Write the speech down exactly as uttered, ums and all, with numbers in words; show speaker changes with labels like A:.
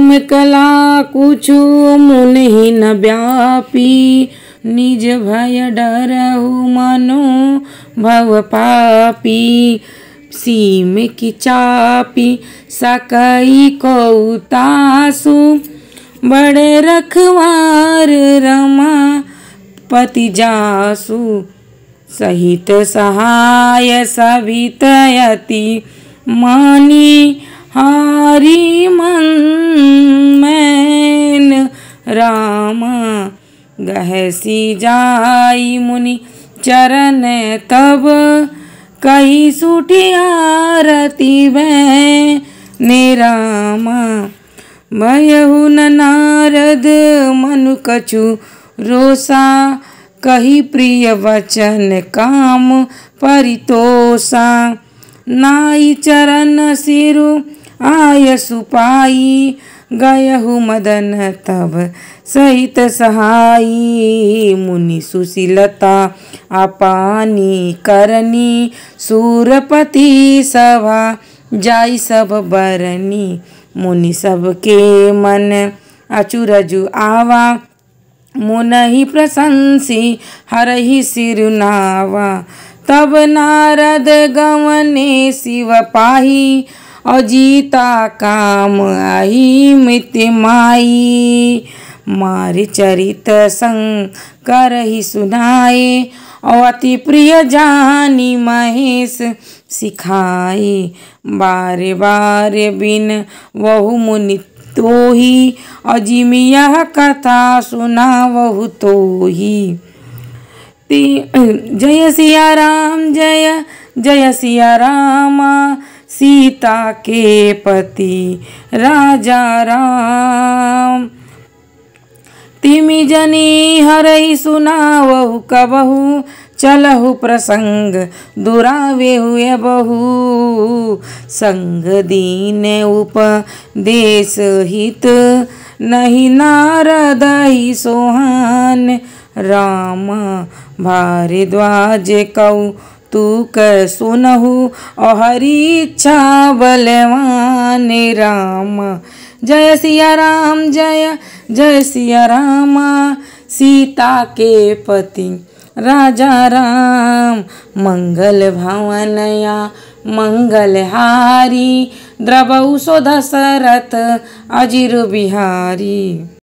A: राम कला कुछु मुनि न व्यापी, निज भय डरहु मनो भव पापी। सीम की चापी सकई को तासु, बड़े रखवार रमा पति जासु। सहित सहाय सभित यति मानी, हारी मन मैन राम। गहसी जाई मुनि चरण तब, कही सूठी आरती वै निरामा। भयहु न नारद मनु कछु रोसा, कही प्रिय वचन काम परितोषा। नाई चरण सिरु आय सुपाई, गयहु मदन तब सहित सहाई। मुनि सुशीलता अपानी करनी, सूरपति सभा जाई सब बरनी। मुनि सबके मन अचुरजु आवा, मुनहि प्रशंसी हरहि सिरुनावा। तब नारद गवने शिव पाही, अजीता काम आही मिति माई। मारि चरित शंकर ही सुनाए, अति प्रिय जानी महेश सिखाए। बारे बारे बिन वहु मुनि तोही, अजिमि यह कथा सुनावहु तोही। जय सिया राम जय जय सिया रामा, सीता के पति राजा राम। तिमि जनी हरहि सुनावहु कबहु, चलहु प्रसंग दुरावेहु अबहु। संग दीन उपदेश हित, नहीं नारद ही सोहान राम। भारद्वाज कौतुक सुनहु, हरि इच्छा बलवान राम। जय सिया राम जय जय सिया रामा, सीता के पति राजा राम। मंगल भवनया मंगलहारी, द्रवहु सो दशरथ अजिर बिहारी।